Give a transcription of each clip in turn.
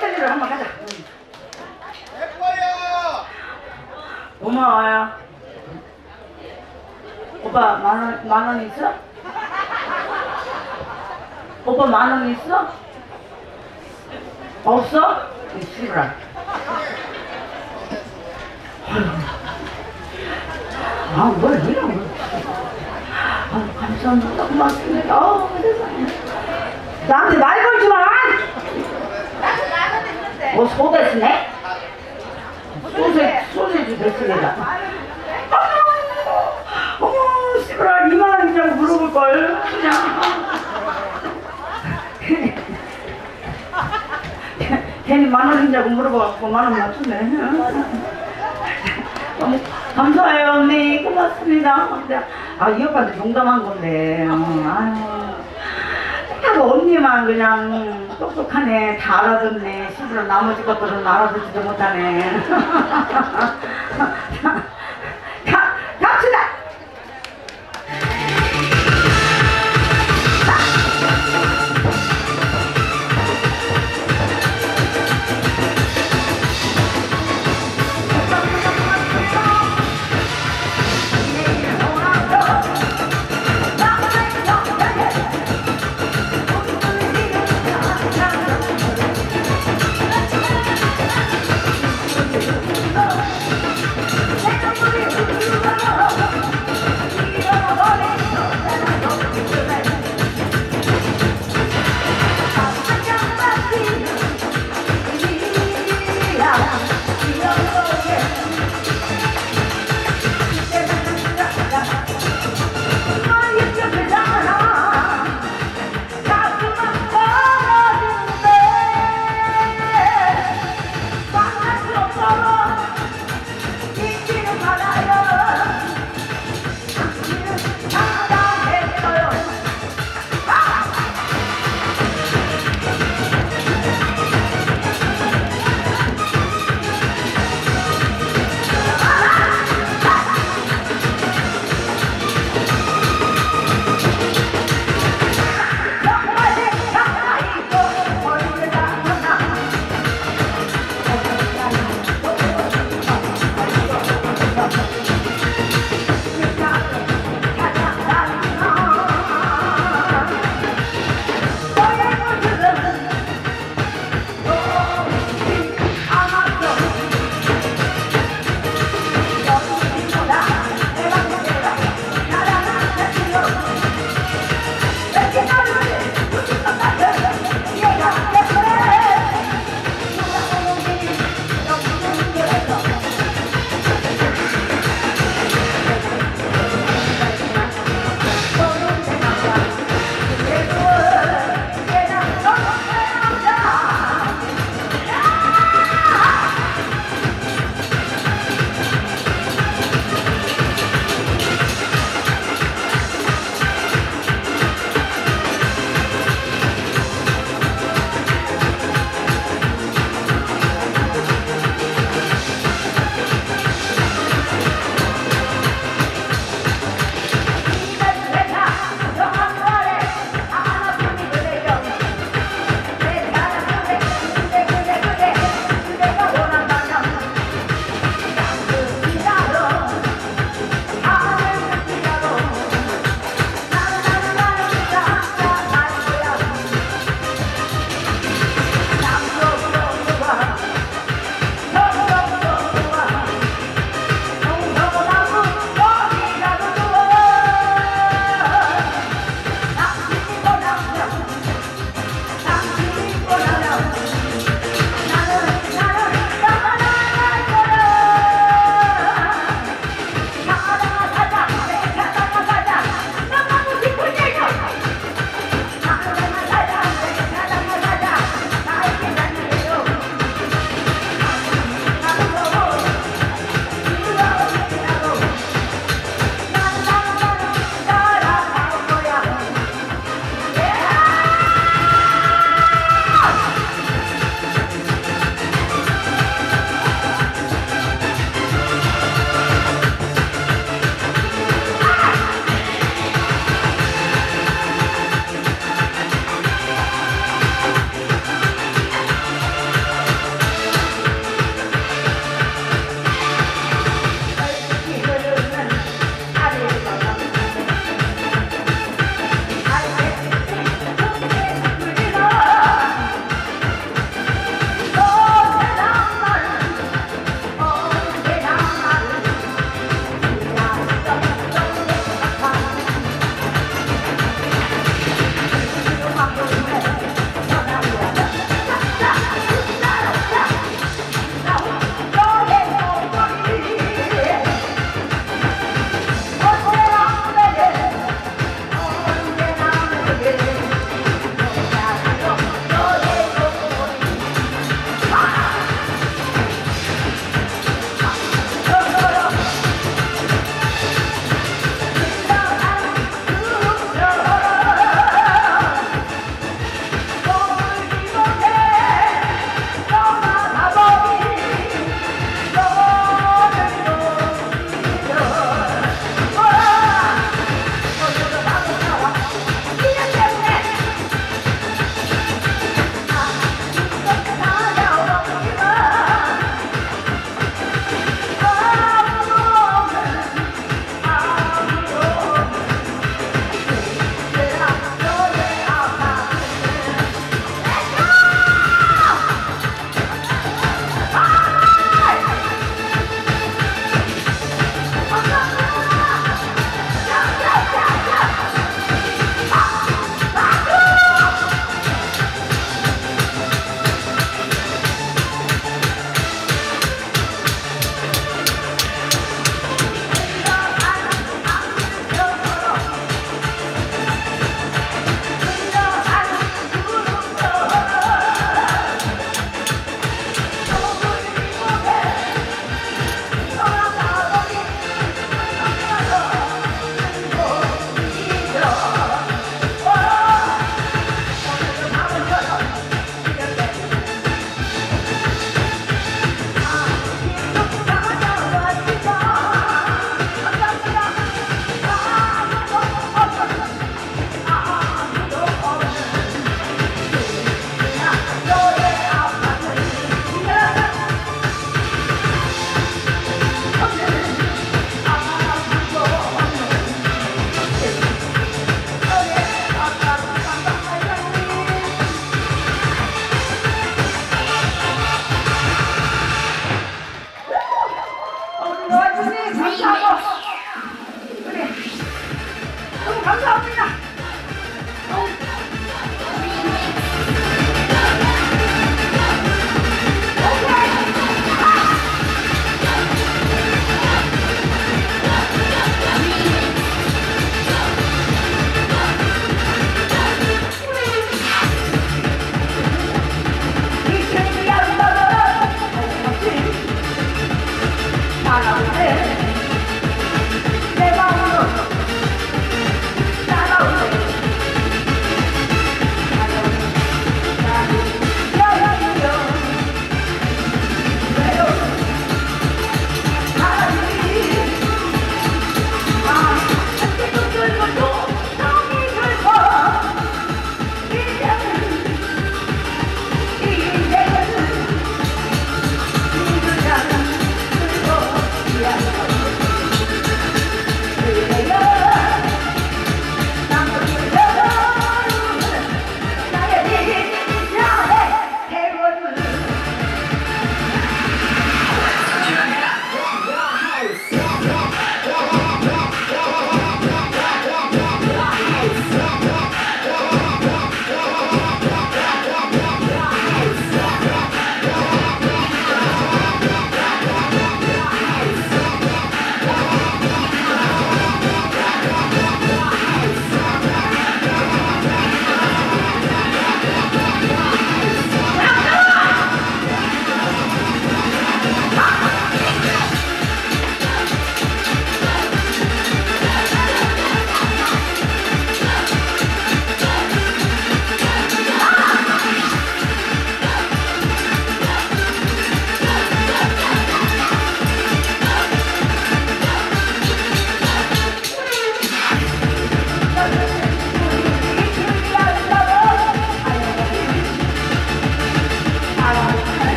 배터리로 한번 가자. 예뻐요. 고마워요. 오빠 만 원 있어? 오빠 10,000원 있어? 없어? 이 씨발. 아, 뭘 이런 거. 아, 감사합니다. 고맙습니다. 세상에. 나한테 말 걸지 마! 뭐, 소대스네? 소세지 됐으니까. 어머, 씨발아, 20,000원이냐고 물어볼걸. 그냥. 괜히 10,000원이냐고 물어봐갖고 10,000원 맞췄네. 너무 감사해요, 언니. 고맙습니다. 아, 이 오빠한테 농담한 건데. 아유. 딱 언니만 그냥 똑똑하네. 다 알아듣네. 시부러 나머지 것들은 알아듣지도 못하네. 갑시다! Let's go!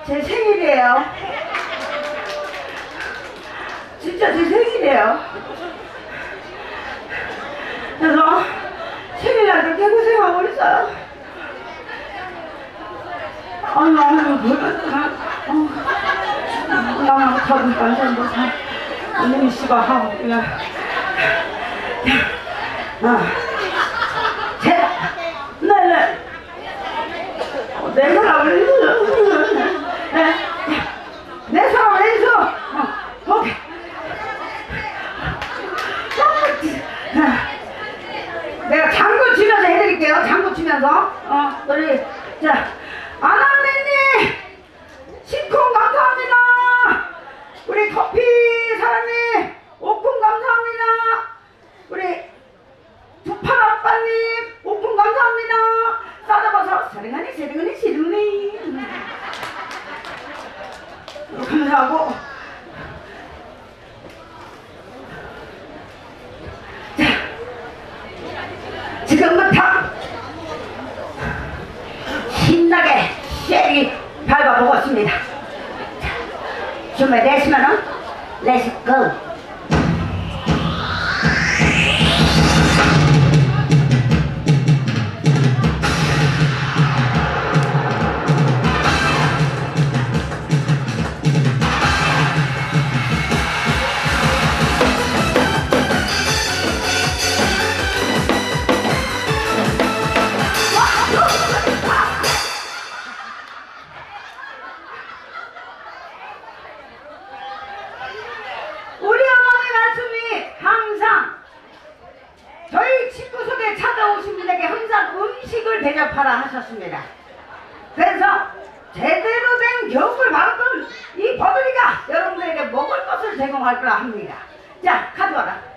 제 생일이에요. 진짜 제 생일이에요. 그래서 생일날 그렇게 고생하고 있어요. 나만 못하니까 뭐 이놈이 씨가 하고 그냥 네네 내 사람을 해줘. 내 사람을 해줘. 오케이. 내가 장구 치면서 해드릴게요. 장구 치면서. 우리 자 아나매님 식콩 감사합니다. 우리 커피 사랑님 오픈 감사합니다. 우리 두판 아빠님 오픈 감사합니다. 싸다봐서 세릉하니 감사하고 자 지금부터 신나게 쉐리 밟아보겠습니다. 준비되시면은 렛츠고. 대접하라 하셨습니다. 그래서 제대로 된 교육을 받았던 이 버들이가 여러분들에게 먹을 것을 제공할 거라 합니다. 자, 가져와라.